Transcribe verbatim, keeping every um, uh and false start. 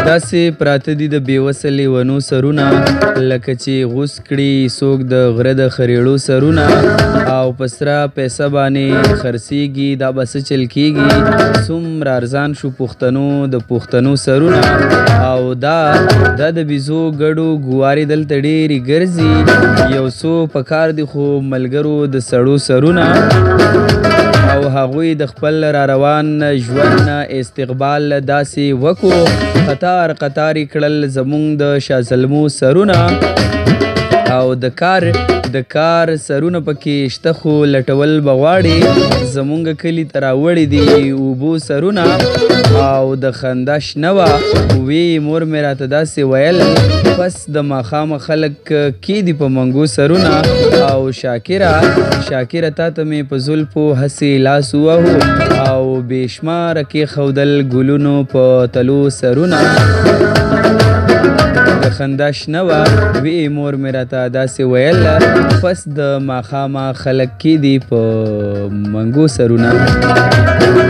داسې پراته دي د بېوسه لیونو سرونه لکه چې غوس کړي څوک د غره د خریړو سرونه او په سره پیسه باندې خرڅېږي دا به څه چل کېږي څومره ارزان شو پښتنو د پښتنو سرونه او دا دا د بیزو ګډو ګوارې دلته ډېرې ګرځي یو څو په کار دي خو ملګرو د سړو سرونه او هغوی د خپل را روان ژوند استقبال داسې وکړو قطار قطار یې کړل زموږ د شاه زلمو سرونه او د کار د کار سرونه پکې شته خو لټول به غواړي زموږ کلي ته راوړي دي اوبو سرونه او د خندا شنه وه وی مور مې راته داسې ویل پس د ماښامه خلک کیدي په منګو سرونه او شاکره شاکره تا ته مې په زلفو هسې لاس ووهو او بې شماره کېښودل ګلونو په تلو سرونه د خندا شنه وه وی مور مې راته داسې ویل پس د ماښامه خلک کیدي په منګو سرونه